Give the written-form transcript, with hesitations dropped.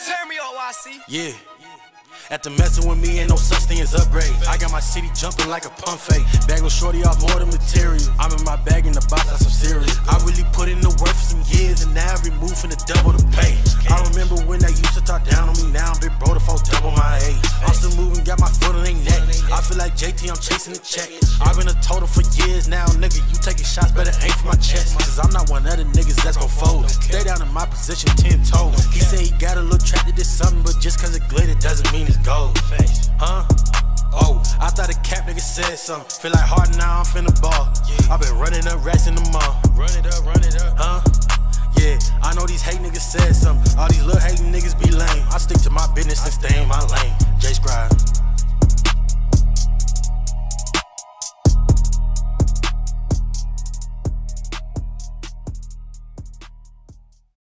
Turn me up, YC. Yeah. After messing with me, ain't no such thing as upgrade. I got my city jumping like a pump fake. Bag with shorty off more than material. I'm in my bag in the box, that's some serious. I really put in the work for some years, and now every move finna double the pay. I remember when they used to talk down on me, now I'm big bro, the folks double my age. I'm still moving, got my foot on their neck. I feel like JT, I'm chasing the check. I've been a total for years now, nigga. You taking shots, better aim for my chest. Cause I'm not one of the niggas that's gon' fold. Stay down in my position, 10 toes. He said he got a little trapped to this something, but just cause it glittered doesn't mean it's gold. Huh? Oh, I thought a cap nigga said something. Feel like hard now, I'm finna ball. I been running up racks in the mall. Run it up. Huh? Yeah, I know these hate niggas said something. All these little hating niggas be lame. I stick to my business and stay in my lane. J Scribe.